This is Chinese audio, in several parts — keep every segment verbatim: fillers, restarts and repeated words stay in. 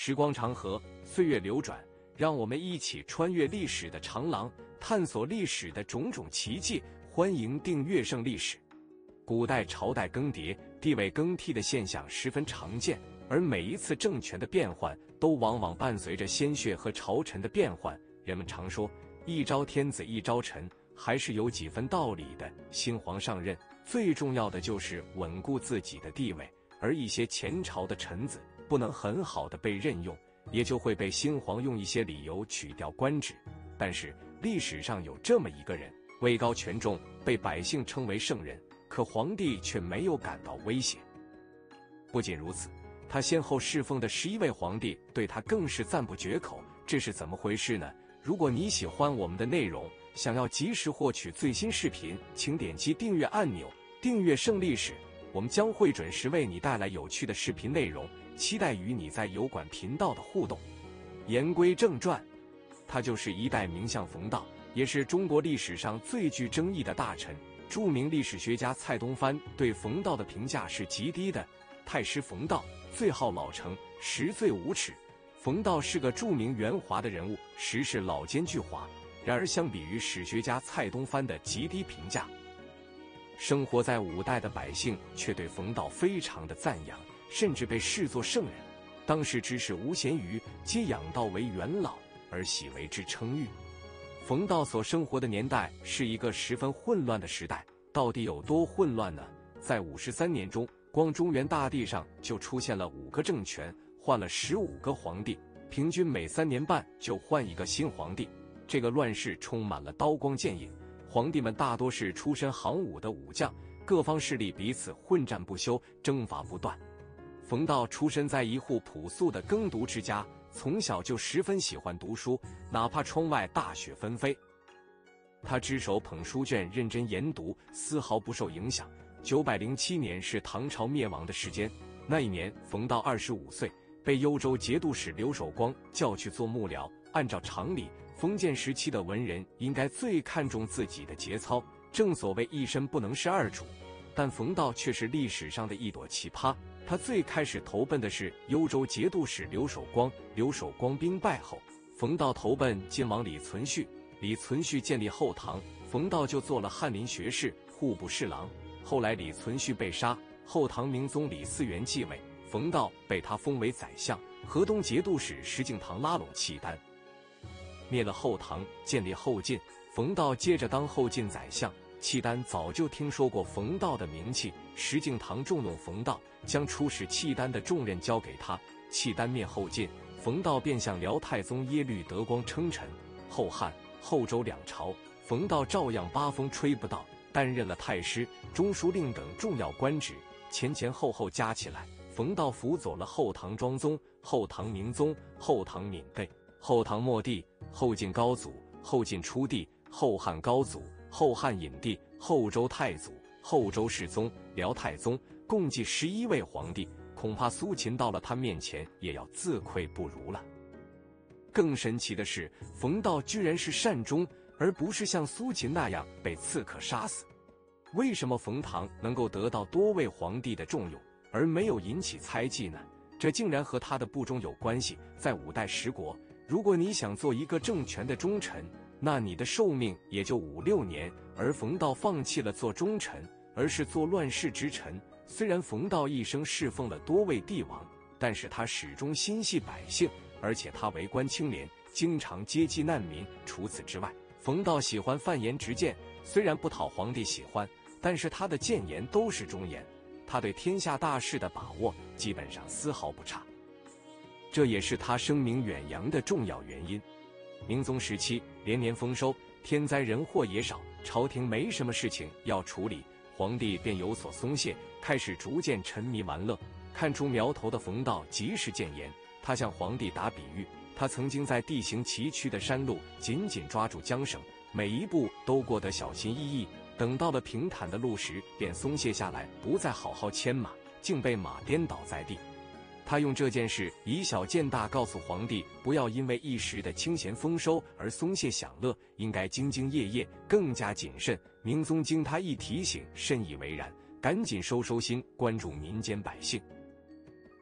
时光长河，岁月流转，让我们一起穿越历史的长廊，探索历史的种种奇迹。欢迎订阅盛历史。古代朝代更迭、地位更替的现象十分常见，而每一次政权的变换都往往伴随着鲜血和朝臣的变换。人们常说一朝天子一朝臣，还是有几分道理的。新皇上任，最重要的就是稳固自己的地位，而一些前朝的臣子不能很好的被任用，也就会被新皇用一些理由取掉官职。但是历史上有这么一个人，位高权重，被百姓称为圣人，可皇帝却没有感到威胁。不仅如此，他先后侍奉的十一位皇帝对他更是赞不绝口。这是怎么回事呢？如果你喜欢我们的内容，想要及时获取最新视频，请点击订阅按钮，订阅盛历史，我们将会准时为你带来有趣的视频内容，期待与你在油管频道的互动。言归正传，他就是一代名相冯道，也是中国历史上最具争议的大臣。著名历史学家蔡东藩对冯道的评价是极低的。太师冯道最好老成，实最无耻。冯道是个著名圆滑的人物，实是老奸巨猾。然而相比于史学家蔡东藩的极低评价，生活在五代的百姓却对冯道非常的赞扬，甚至被视作圣人。当时知识无闲余，皆仰道为元老，而喜为之称誉。冯道所生活的年代是一个十分混乱的时代，到底有多混乱呢？在五十三年中，光中原大地上就出现了五个政权，换了十五个皇帝，平均每三年半就换一个新皇帝。这个乱世充满了刀光剑影，皇帝们大多是出身行武的武将，各方势力彼此混战不休，征伐不断。冯道出身在一户朴素的耕读之家，从小就十分喜欢读书，哪怕窗外大雪纷飞，他只手捧书卷，认真研读，丝毫不受影响。九百零七年是唐朝灭亡的时间，那一年冯道二十五岁，被幽州节度使刘守光叫去做幕僚。按照常理，封建时期的文人应该最看重自己的节操，正所谓一身不能是二主。但冯道却是历史上的一朵奇葩，他最开始投奔的是幽州节度使刘守光。刘守光兵败后，冯道投奔晋王李存勖。李存勖建立后唐，冯道就做了翰林学士、户部侍郎。后来李存勖被杀，后唐明宗李嗣源继位，冯道被他封为宰相。河东节度使石敬瑭拉拢契丹，灭了后唐，建立后晋。冯道接着当后晋宰相。契丹早就听说过冯道的名气，石敬瑭重用冯道，将出使契丹的重任交给他。契丹灭后晋，冯道便向辽太宗耶律德光称臣。后汉、后周两朝，冯道照样八风吹不到，担任了太师、中书令等重要官职。前前后后加起来，冯道辅佐了后唐庄宗、后唐明宗、后唐闵帝、后唐末帝、后晋高祖、后晋初帝、后汉高祖、后汉隐帝、后周太祖、后周世宗、辽太宗，共计十一位皇帝。恐怕苏秦到了他面前也要自愧不如了。更神奇的是，冯道居然是善终，而不是像苏秦那样被刺客杀死。为什么冯唐能够得到多位皇帝的重用，而没有引起猜忌呢？这竟然和他的不忠有关系。在五代十国，如果你想做一个政权的忠臣，那你的寿命也就五六年。而冯道放弃了做忠臣，而是做乱世之臣。虽然冯道一生侍奉了多位帝王，但是他始终心系百姓，而且他为官清廉，经常接济难民。除此之外，冯道喜欢犯言直谏，虽然不讨皇帝喜欢，但是他的谏言都是忠言。他对天下大事的把握基本上丝毫不差，这也是他声名远扬的重要原因。明宗时期连年丰收，天灾人祸也少，朝廷没什么事情要处理，皇帝便有所松懈，开始逐渐沉迷玩乐。看出苗头的冯道及时谏言，他向皇帝打比喻，他曾经在地形崎岖的山路紧紧抓住缰绳，每一步都过得小心翼翼，等到了平坦的路时便松懈下来，不再好好牵马，竟被马颠倒在地。他用这件事以小见大，告诉皇帝不要因为一时的清闲丰收而松懈享乐，应该兢兢业业，更加谨慎。明宗经他一提醒，深以为然，赶紧收收心，关注民间百姓。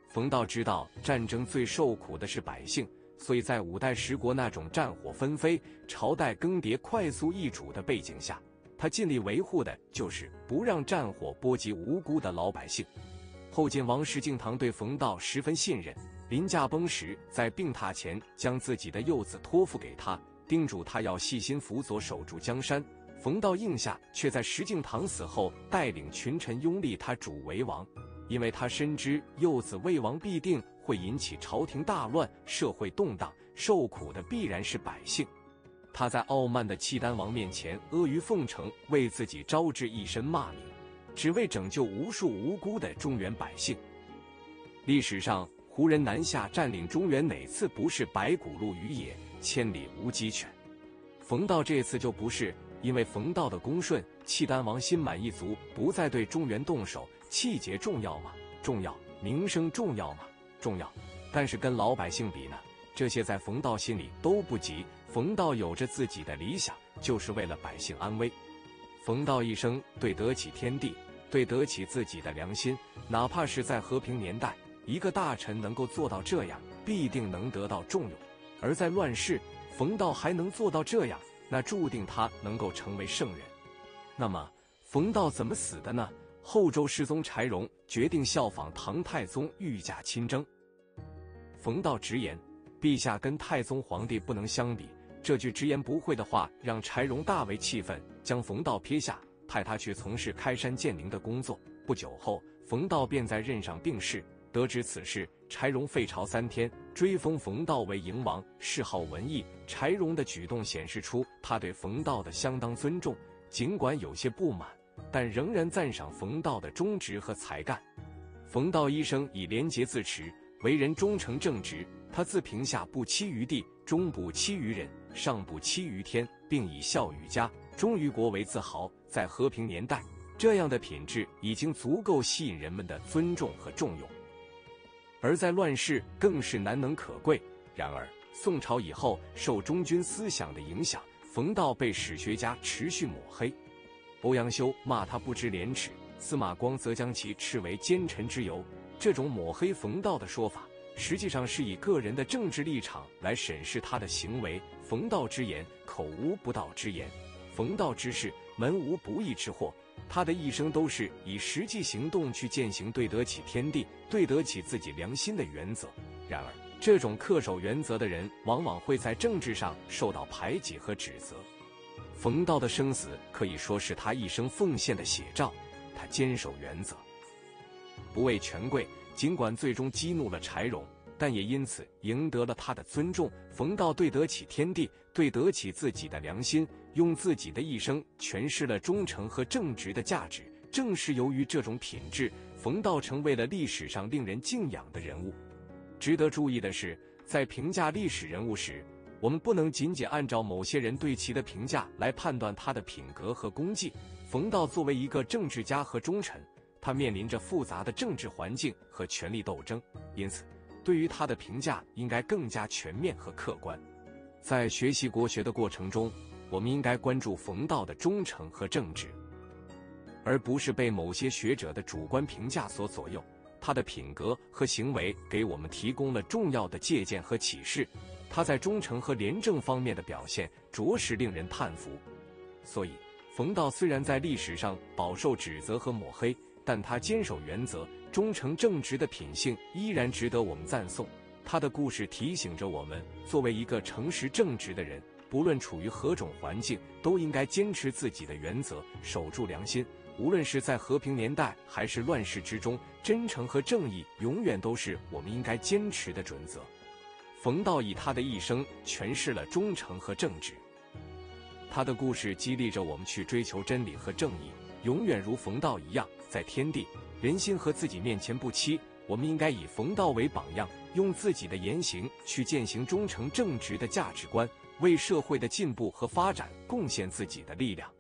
冯道知道战争最受苦的是百姓，所以在五代十国那种战火纷飞、朝代更迭、快速易主的背景下，他尽力维护的就是不让战火波及无辜的老百姓。后晋王石敬瑭对冯道十分信任，临驾崩时，在病榻前将自己的幼子托付给他，叮嘱他要细心辅佐守住江山。冯道应下，却在石敬瑭死后带领群臣拥立他主为王，因为他深知幼子为王必定会引起朝廷大乱、社会动荡，受苦的必然是百姓。他在傲慢的契丹王面前阿谀奉承，为自己招致一身骂名，只为拯救无数无辜的中原百姓。历史上胡人南下占领中原，哪次不是白骨露于野，千里无鸡犬？冯道这次就不是，因为冯道的恭顺，契丹王心满意足，不再对中原动手。气节重要吗？重要。名声重要吗？重要。但是跟老百姓比呢？这些在冯道心里都不及。冯道有着自己的理想，就是为了百姓安危。冯道一生对得起天地，对得起自己的良心，哪怕是在和平年代，一个大臣能够做到这样，必定能得到重用。而在乱世，冯道还能做到这样，那注定他能够成为圣人。那么冯道怎么死的呢？后周世宗柴荣决定效仿唐太宗御驾亲征。冯道直言，陛下跟太宗皇帝不能相比。这句直言不讳的话让柴荣大为气愤，将冯道撇下，派他去从事开山建陵的工作。不久后，冯道便在任上病逝。得知此事，柴荣废朝三天，追封冯道为营王，谥号文义。柴荣的举动显示出他对冯道的相当尊重，尽管有些不满，但仍然赞赏冯道的忠直和才干。冯道一生以廉洁自持，为人忠诚正直。他自评下不欺于地，中不欺于人，上不欺于天，并以孝于家、忠于国为自豪。在和平年代，这样的品质已经足够吸引人们的尊重和重用，而在乱世更是难能可贵。然而宋朝以后，受忠君思想的影响，冯道被史学家持续抹黑。欧阳修骂他不知廉耻，司马光则将其斥为奸臣之尤。这种抹黑冯道的说法，实际上是以个人的政治立场来审视他的行为。冯道之言，口无不道之言；冯道之事，门无不义之祸。他的一生都是以实际行动去践行对得起天地、对得起自己良心的原则。然而，这种恪守原则的人，往往会在政治上受到排挤和指责。冯道的生死可以说是他一生奉献的写照。他坚守原则，不畏权贵，尽管最终激怒了柴荣，但也因此赢得了他的尊重。冯道对得起天地，对得起自己的良心，用自己的一生诠释了忠诚和正直的价值。正是由于这种品质，冯道成为了历史上令人敬仰的人物。值得注意的是，在评价历史人物时，我们不能仅仅按照某些人对其的评价来判断他的品格和功绩。冯道作为一个政治家和忠臣，他面临着复杂的政治环境和权力斗争，因此对于他的评价应该更加全面和客观。在学习国学的过程中，我们应该关注冯道的忠诚和正直，而不是被某些学者的主观评价所左右。他的品格和行为给我们提供了重要的借鉴和启示，他在忠诚和廉政方面的表现着实令人叹服。所以冯道虽然在历史上饱受指责和抹黑，但他坚守原则、忠诚正直的品性依然值得我们赞颂。他的故事提醒着我们，作为一个诚实正直的人，不论处于何种环境，都应该坚持自己的原则，守住良心。无论是在和平年代还是乱世之中，真诚和正义永远都是我们应该坚持的准则。冯道以他的一生诠释了忠诚和正直，他的故事激励着我们去追求真理和正义，永远如冯道一样，在天地、人心和自己面前不欺。我们应该以冯道为榜样，用自己的言行去践行忠诚正直的价值观，为社会的进步和发展贡献自己的力量。